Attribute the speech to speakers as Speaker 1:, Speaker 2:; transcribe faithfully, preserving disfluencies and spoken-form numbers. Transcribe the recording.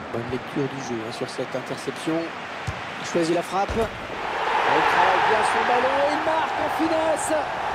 Speaker 1: Bonne lecture du jeu hein, sur cette interception. Il choisit la frappe. Il travaille bien son ballon et il marque en finesse.